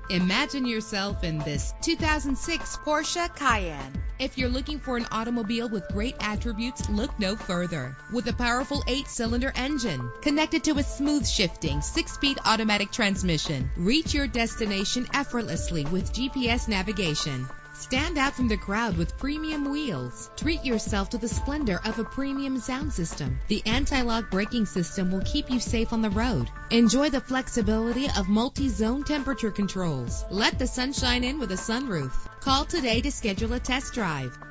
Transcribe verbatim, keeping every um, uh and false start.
Imagine yourself in this two thousand six Porsche Cayenne. If you're looking for an automobile with great attributes, look no further. With a powerful eight-cylinder engine connected to a smooth shifting six-speed automatic transmission, reach your destination effortlessly with G P S navigation. Stand out from the crowd with premium wheels. Treat yourself to the splendor of a premium sound system. The anti-lock braking system will keep you safe on the road. Enjoy the flexibility of multi-zone temperature controls. Let the sunshine in with a sunroof. Call today to schedule a test drive.